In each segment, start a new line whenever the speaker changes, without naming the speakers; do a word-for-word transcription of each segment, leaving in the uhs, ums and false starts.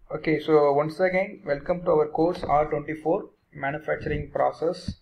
Okay, so once again, welcome to our course R twenty-four manufacturing process.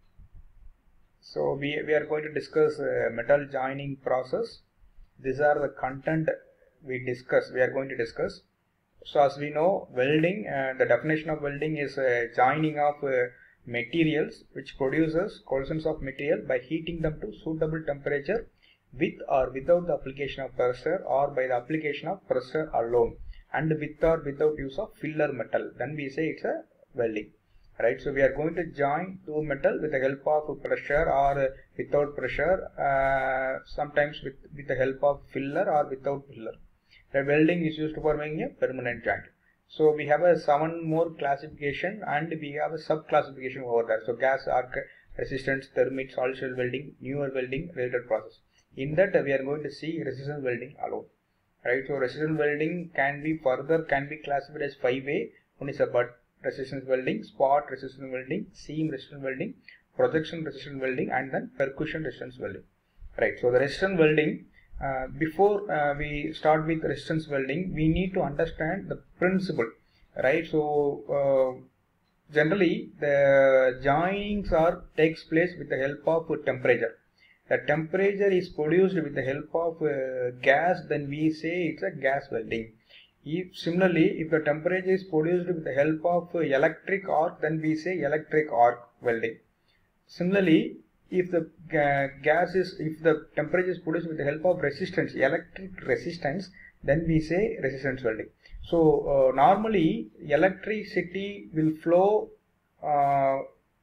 So we, we are going to discuss uh, metal joining process. These are the content we discuss. We are going to discuss. So as we know, welding, uh, the definition of welding is uh, joining of uh, materials which produces coalescence of material by heating them to suitable temperature with or without the application of pressure or by the application of pressure alone, and with or without use of filler metal. Then we say it's a welding, right? So we are going to join two metal with the help of pressure or without pressure, uh, sometimes with, with the help of filler or without filler. The welding is used for making a permanent joint. So we have a seven more classification and we have a sub classification over there. So gas, arc, resistance, thermite, solid shell welding, newer welding, related process. In that we are going to see resistance welding alone, right? So resistance welding can be further can be classified as five A. One is a butt resistance welding, spot resistance welding, seam resistance welding, projection resistance welding, and then percussion resistance welding, right? So the resistance welding, uh, before uh, we start with resistance welding, we need to understand the principle, right? So uh, generally the joinings are takes place with the help of temperature. The temperature is produced with the help of uh, gas, then we say it's a gas welding. If similarly, if the temperature is produced with the help of uh, electric arc, then we say electric arc welding. Similarly, if the uh, gas is, if the temperature is produced with the help of resistance, electric resistance, then we say resistance welding. So uh, normally electricity will flow, uh,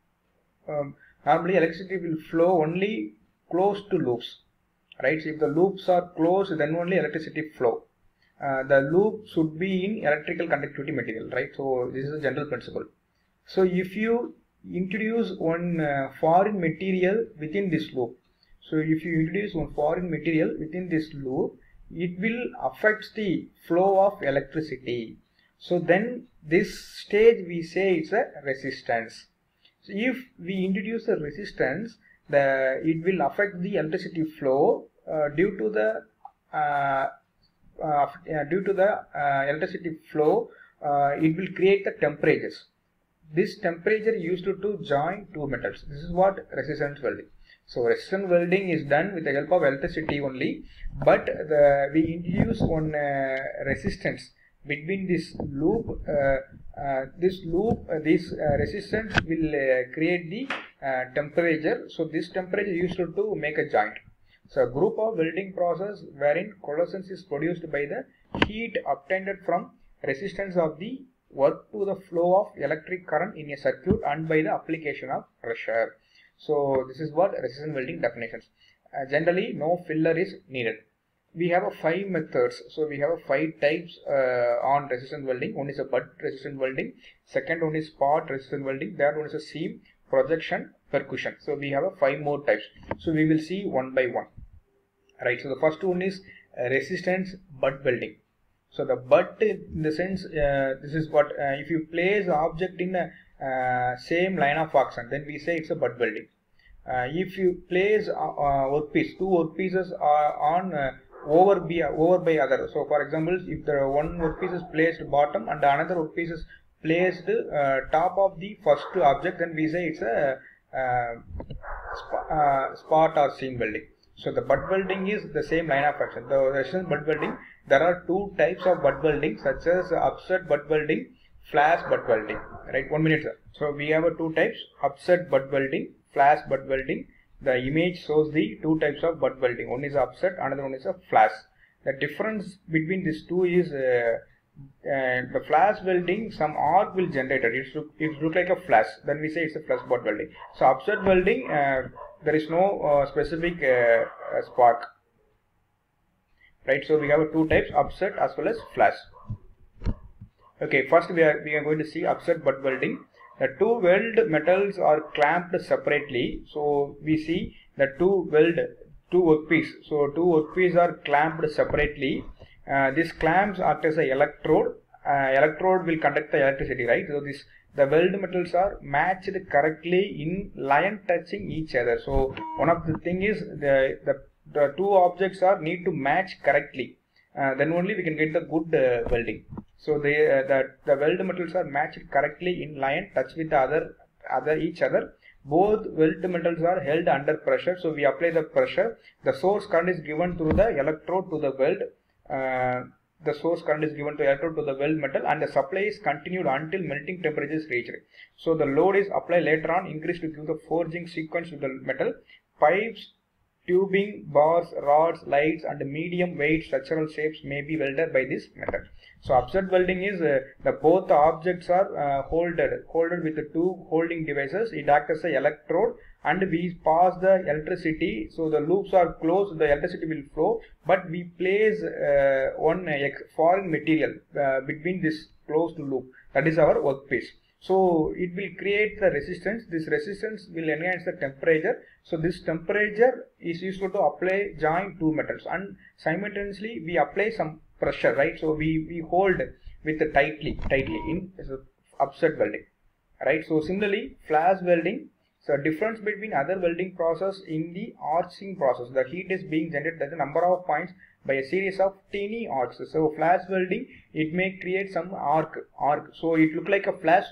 um, normally electricity will flow only close to loops, right? So if the loops are closed, then only electricity flow. Uh, the loop should be in electrical conductivity material, right? So this is a general principle. So if you introduce one uh, foreign material within this loop, so if you introduce one foreign material within this loop, it will affect the flow of electricity. So then this stage we say it's a resistance. So if we introduce a resistance, the it will affect the electricity flow uh, due to the uh, uh, due to the uh, electricity flow. Uh, it will create the temperatures. This temperature used to, to join two metals. This is what resistance welding. So resistance welding is done with the help of electricity only, but the, we introduce one uh, resistance between this loop. Uh, uh, this loop, uh, this uh, resistance will uh, create the uh, temperature. So this temperature used to, to make a joint. So a group of welding process wherein coalescence is produced by the heat obtained from resistance of the work to the flow of electric current in a circuit and by the application of pressure. So this is what resistance welding definitions. Uh, generally no filler is needed. We have a five methods. So we have a five types uh, on resistance welding. One is a butt resistance welding. Second one is spot resistance welding. Third one is a seam, projection, percussion. So we have a five more types. So we will see one by one. Right. So the first one is uh, resistance butt welding. So the butt, in the sense, uh, this is what uh, if you place the object in a uh, same line of action, then we say it's a butt welding. Uh, if you place uh, uh, workpiece, two workpieces are on uh, over by over by other. So for example, if the one workpiece is placed bottom and another workpiece is placed uh, top of the first object, then we say it's a uh, sp uh, spot or seam welding. So the butt welding is the same line of action. The resistance butt welding, there are two types of butt welding, such as upset butt welding, flash butt welding. Right, one minute, sir. So we have a two types: upset butt welding, flash butt welding. The image shows the two types of butt welding. One is upset, another one is a flash. The difference between these two is uh, uh, the flash welding, some arc will generate it. It look, it look like a flash. Then we say it's a flash butt welding. So upset welding, uh, there is no uh, specific uh, uh, spark. Right, so we have two types, upset as well as flash. Okay, first we are we are going to see upset butt welding. The two weld metals are clamped separately. So we see the two weld two workpiece. So two workpiece are clamped separately. Uh, these clamps act as a electrode. Uh, electrode will conduct the electricity, right? So this the weld metals are matched correctly in line touching each other. So one of the thing is the the, the two objects are need to match correctly. Uh, then only we can get the good uh, welding. So they uh, the the weld metals are matched correctly in line, touch with the other other each other. Both weld metals are held under pressure. So we apply the pressure. The source current is given through the electrode to the weld. Uh, the source current is given to electrode to the weld metal, and the supply is continued until melting temperature is reached. So the load is applied later on, increased to give the forging sequence to the metal. Pipes, tubing, bars, rods, lights, and medium weight structural shapes may be welded by this method. So upset welding is uh, the both the objects are uh, holded holded with the two holding devices. It acts as an electrode, and we pass the electricity. So the loops are closed, the electricity will flow, but we place uh, one uh, foreign material uh, between this closed loop. That is our workpiece. So it will create the resistance. This resistance will enhance the temperature. So this temperature is useful to apply join two metals, and simultaneously we apply some pressure, right? So we, we hold with the tightly tightly in so upset welding, right? So similarly, flash welding. So difference between other welding process in the arching process, the heat is being generated at the number of points by a series of tiny arcs. So flash welding, it may create some arc arc so it look like a flash,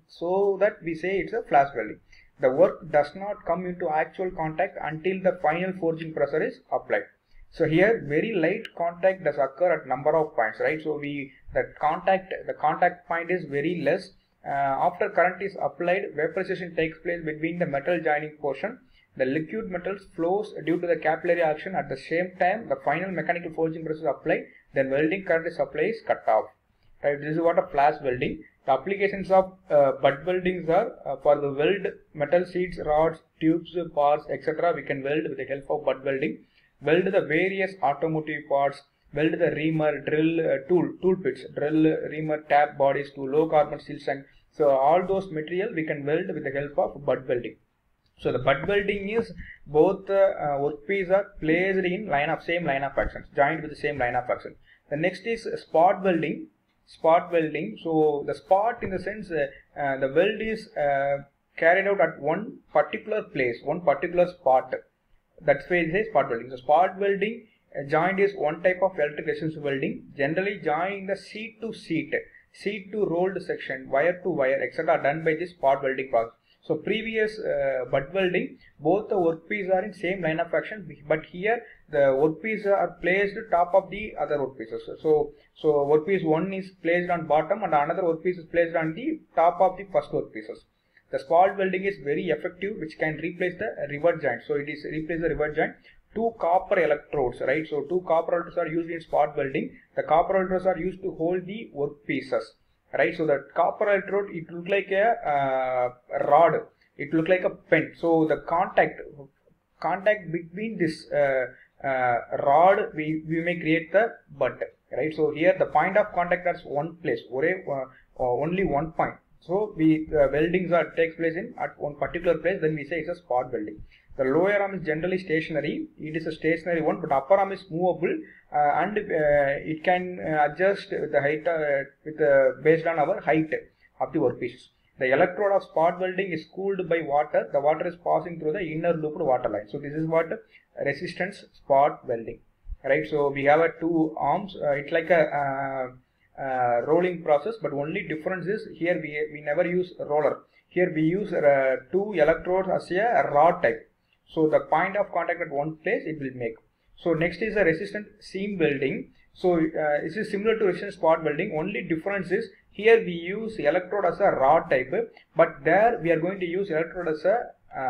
so that we say it's a flash welding. The work does not come into actual contact until the final forging pressure is applied. So here very light contact does occur at number of points, right? So we the contact the contact point is very less. Uh, after current is applied, vaporization takes place between the metal joining portion. The liquid metals flows due to the capillary action. At the same time, the final mechanical forging process is applied. Then welding current supply is cut off. Right? This is what a flash welding. The applications of uh, butt weldings are uh, for the weld metal sheets, rods, tubes, bars, et cetera. We can weld with the help of butt welding. Weld the various automotive parts. Weld the reamer, drill, uh, tool, tool pits, drill, reamer, tap bodies to low carbon steel strength. So all those material we can weld with the help of butt welding. So the butt welding is both uh, uh, workpiece are placed in line of same line of action, joined with the same line of action. The next is spot welding. Spot welding. So the spot in the sense uh, uh, the weld is uh, carried out at one particular place, one particular spot. That's why it says spot welding. So spot welding uh, joint is one type of electric resistance welding, generally joining the sheet to sheet, sheet to rolled section, wire to wire, et cetera done by this spot welding process. So previous uh, butt welding, both the workpiece are in same line of action, but here the workpiece are placed top of the other workpieces. So so workpiece one is placed on bottom and another workpiece is placed on the top of the first workpieces. The spot welding is very effective, which can replace the rivet joint. So it is replace the rivet joint. Two copper electrodes, right? So two copper electrodes are used in spot welding. The copper electrodes are used to hold the workpieces. Right, so the copper electrode, it look like a uh, rod, it look like a pen. So the contact contact between this uh, uh, rod, we, we may create the butt, right? So here the point of contact is one place, or uh, only one point. So we uh, weldings are takes place in at one particular place, then we say it's a spot welding. The lower arm is generally stationary. It is a stationary one, but upper arm is movable, uh, and uh, it can uh, adjust the height uh, with uh, based on our height of the workpieces. The electrode of spot welding is cooled by water. The water is passing through the inner looped water line. So this is what resistance spot welding, right? So we have a two arms. Uh, it's like a uh, uh, rolling process, but only difference is here we we never use roller. Here we use uh, two electrodes as a rod type. So the point of contact at one place it will make. So next is a resistant seam welding. So uh, this is similar to resistant spot welding. Only difference is here we use electrode as a rod type, but there we are going to use electrode as a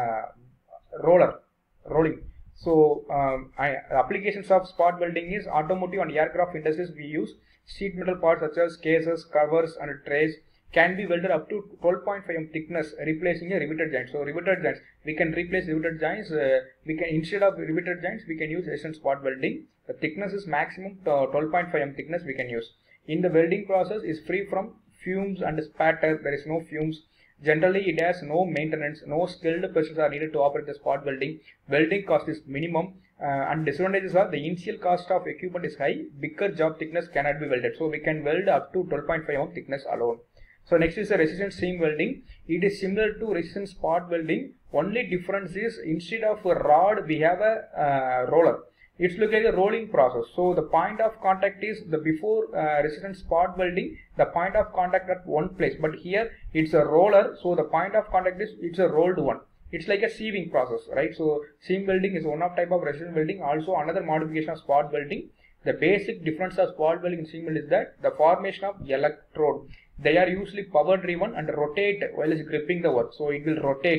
uh, roller, rolling. So um, I, applications of spot welding is automotive and aircraft industries. We use sheet metal parts such as cases, covers, and trays. Can be welded up to twelve point five millimeter thickness, replacing a riveted joint. So riveted joints, we can replace riveted joints. Uh, we can instead of riveted joints, we can use resistant spot welding. The thickness is maximum twelve point five millimeter thickness we can use. In the welding process is free from fumes and spatter. There is no fumes. Generally, it has no maintenance. No skilled persons are needed to operate the spot welding. Welding cost is minimum. Uh, and disadvantages are the initial cost of equipment is high. Bigger job thickness cannot be welded. So we can weld up to twelve point five millimeter thickness alone. So next is the resistant seam welding. It is similar to resistant spot welding. Only difference is instead of a rod we have a uh, roller. It's look like a rolling process. So the point of contact is the before uh, resistance spot welding, the point of contact at one place, but here it's a roller, so the point of contact is it's a rolled one. It's like a sieving process, right? So seam welding is one of type of resistance welding. Also another modification of spot welding. The basic difference of spot welding and seam welding is that the formation of electrode. They are usually power driven and rotate while it's gripping the work. So it will rotate.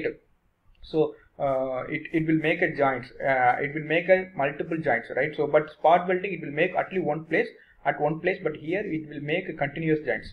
So uh, it, it will make a joints. Uh, it will make a multiple joints, right? So but spot welding, it will make at least one place at one place, but here it will make a continuous joints.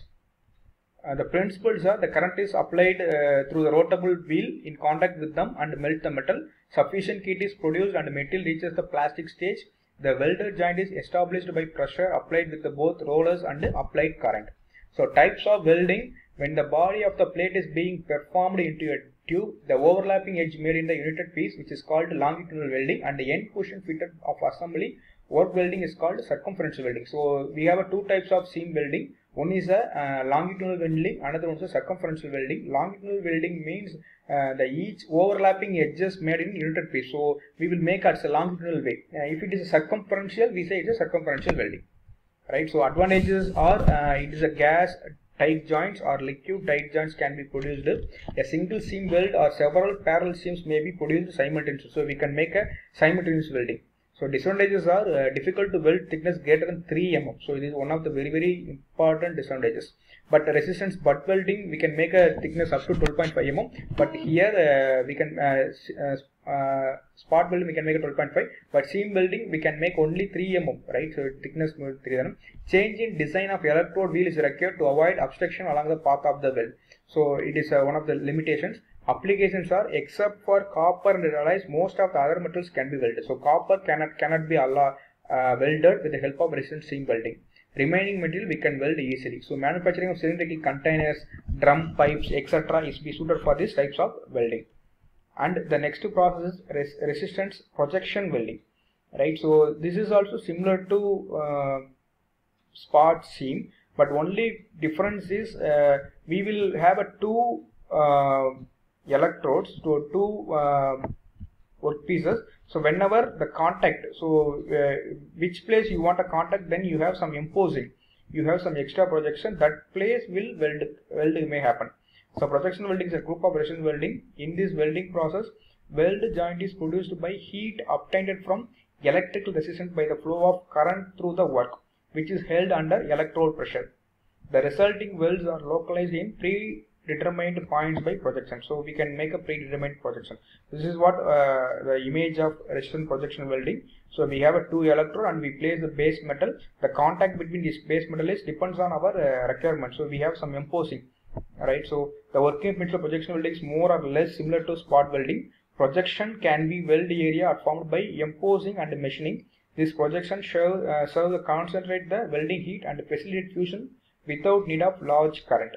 Uh, the principles are the current is applied uh, through the rotable wheel in contact with them and melt the metal. Sufficient heat is produced and material reaches the plastic stage. The welded joint is established by pressure applied with the both rollers and applied current. So types of welding: when the body of the plate is being performed into a tube, the overlapping edge made in the united piece, which is called longitudinal welding, and the end portion fitted of assembly work welding is called circumferential welding. So we have a two types of seam welding. One is a uh, longitudinal welding, another one is a circumferential welding. Longitudinal welding means uh, the each overlapping edges made in united piece. So we will make as a longitudinal way. Uh, if it is a circumferential, we say it is a circumferential welding, right? So advantages are uh, it is a gas tight joints or liquid tight joints can be produced. A single seam weld or several parallel seams may be produced simultaneously. So we can make a simultaneous welding. So disadvantages are uh, difficult to weld thickness greater than three millimeters. So it is one of the very very important disadvantages. But resistance butt welding, we can make a thickness up to twelve point five millimeters. But here uh, we can uh, uh, spot welding we can make a twelve point five. But seam welding we can make only three millimeters, right? So thickness three millimeters. Change in design of electrode wheel is required to avoid obstruction along the path of the weld. So it is uh, one of the limitations. Applications are, except for copper and alloys, most of the other metals can be welded. So copper cannot cannot be alloy, uh, welded with the help of resistance seam welding. Remaining material we can weld easily. So manufacturing of cylindrical containers, drum pipes, et cetera is be suited for these types of welding. And the next process is res resistance projection welding, right? So this is also similar to uh, spot seam, but only difference is uh, we will have a two uh, electrodes to two uh, workpieces. So whenever the contact, so uh, which place you want a contact, then you have some imposing, you have some extra projection, that place will weld welding may happen. So projection welding is a group of resistance welding. In this welding process, weld joint is produced by heat obtained from electrical resistance by the flow of current through the work, which is held under electrode pressure. The resulting welds are localized in predetermined points by projection. So we can make a predetermined projection. This is what uh, the image of resistance projection welding. So we have a two electrode and we place the base metal. The contact between this base metal is depends on our uh, requirement. So we have some imposing, right? So the working principle of projection welding is more or less similar to spot welding. Projection can be weld area are formed by imposing and machining. This projection serve, uh, serve to concentrate the welding heat and facilitate fusion without need of large current.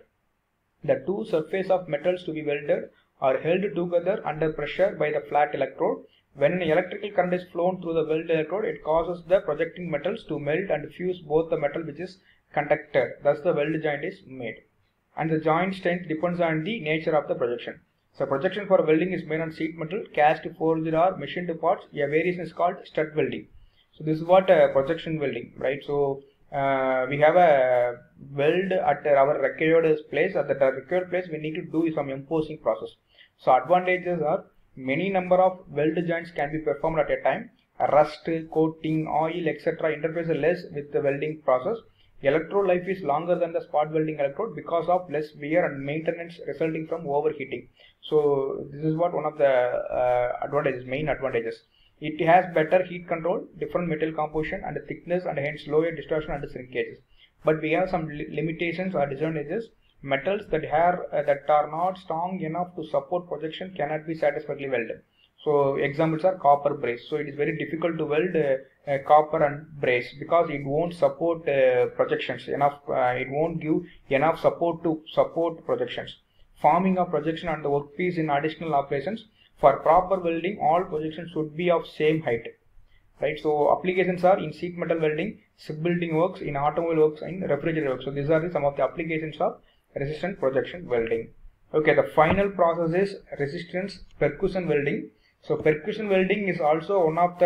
The two surfaces of metals to be welded are held together under pressure by the flat electrode. When an electrical current is flown through the weld electrode, it causes the projecting metals to melt and fuse both the metal which is conducted. Thus the weld joint is made. And the joint strength depends on the nature of the projection. So projection for welding is made on sheet metal, cast, forged or machined parts. A variation is called stud welding. So this is what uh, projection welding, right? So uh, we have a weld at our required place. At the required place, we need to do some imposing process. So advantages are many number of weld joints can be performed at a time. Rust, coating, oil, et cetera interface less with the welding process. Electrode life is longer than the spot welding electrode because of less wear and maintenance resulting from overheating. So this is what one of the uh, advantages, main advantages. It has better heat control, different metal composition and thickness, and hence lower distortion and shrinkages. But we have some li limitations or disadvantages. Metals that have uh, that are not strong enough to support projection cannot be satisfactorily welded. So examples are copper brace. So it is very difficult to weld uh, uh, copper and brace because it won't support uh, projections enough. Uh, it won't give enough support to support projections. Forming of projection on the workpiece in additional operations. For proper welding, all projections should be of same height, right? So applications are in sheet metal welding, shipbuilding works, in automobile works, in refrigerator works. So these are the, some of the applications of resistance projection welding. Okay, the final process is resistance percussion welding. So percussion welding is also one of the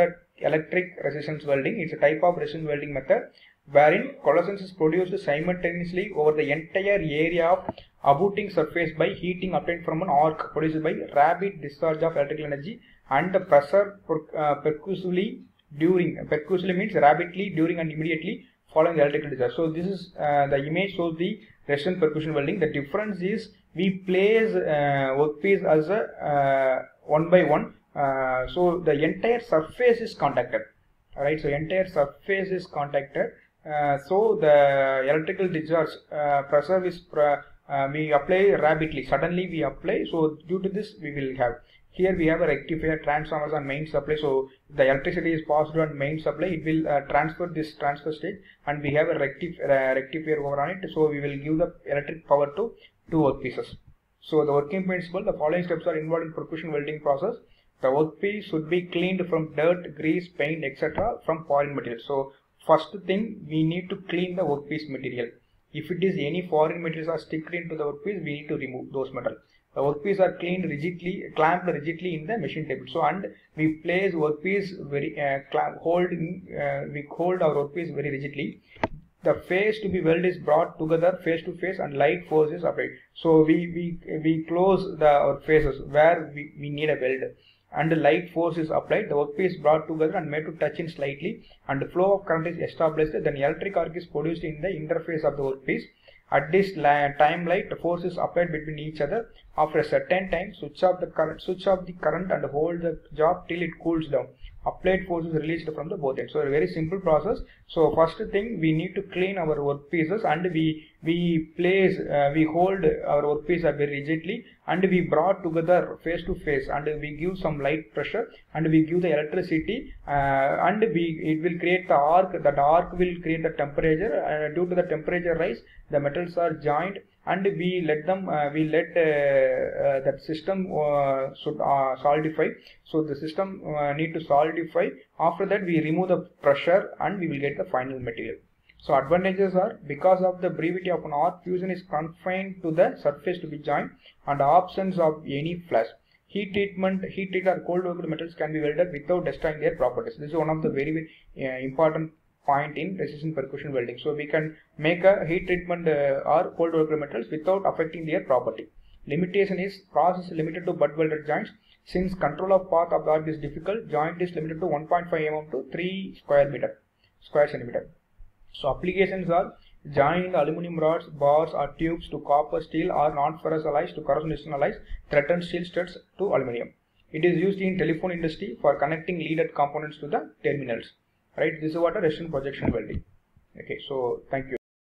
electric resistance welding. It's a type of resistance welding method wherein coalescence is produced simultaneously over the entire area of abutting surface by heating obtained from an arc produced by rapid discharge of electrical energy and the pressure per, uh, percussively during, percussively means rapidly, during and immediately following the electrical discharge. So this is uh, the image shows the resistance percussion welding. The difference is we place uh, workpiece as a uh, one by one, uh, so the entire surface is contacted. Alright, so entire surface is contacted. Uh, so the electrical discharge uh, pressure is uh, uh, we apply rapidly, suddenly we apply. So due to this we will have. Here we have a rectifier, transformers and main supply. So the electricity is passed on main supply. It will uh, transfer this transfer stage, and we have a rectif uh, rectifier over on it. So we will give the electric power to two workpieces. So the working principle: the following steps are involved in percussion welding process. The workpiece should be cleaned from dirt, grease, paint, et cetera from foreign material. So first thing, we need to clean the workpiece material. If it is any foreign materials are sticked into the workpiece, we need to remove those metals. The workpiece are cleaned rigidly, clamped rigidly in the machine table. So and we place workpiece very uh, clamp, holding, uh, we hold our workpiece very rigidly. The face to be welded is brought together face to face and light force is applied. So we we we close the our faces where we, we need a weld, and the light force is applied. The workpiece is brought together and made to touch in slightly, and the flow of current is established. Then electric arc is produced in the interface of the workpiece. At this time light, the force is applied between each other. After a certain time, switch off the current, switch off the current and hold the job till it cools down. Applied force is released from the both ends. So a very simple process. So first thing, we need to clean our workpieces, and we we place uh, we hold our workpiece very rigidly, and we brought together face to face, and we give some light pressure, and we give the electricity, uh, and we it will create the arc. That arc will create the temperature. Uh, due to the temperature rise, the metals are joined, and we let them uh, we let uh, uh, that system uh, should uh, solidify. So the system uh, need to solidify. After that, we remove the pressure and we will get the final material. So advantages are, because of the brevity of an arc, fusion is confined to the surface to be joined, and absence of any flash. Heat treatment, heat treated or cold worked metals can be welded without destroying their properties. This is one of the very, very uh, important point in precision percussion welding. So we can make a heat treatment uh, or cold worked metals without affecting their property. Limitation is, process is limited to butt welded joints. Since control of path of the arc is difficult, joint is limited to one point five millimeters to three square meter, square centimeter. So applications are joining aluminum rods, bars or tubes to copper, steel or non-ferrous alloys to corrosion resistant alloys, threatened steel studs to aluminum. It is used in telephone industry for connecting leaded components to the terminals. Right, this is what a resistance projection welding. Okay, so thank you.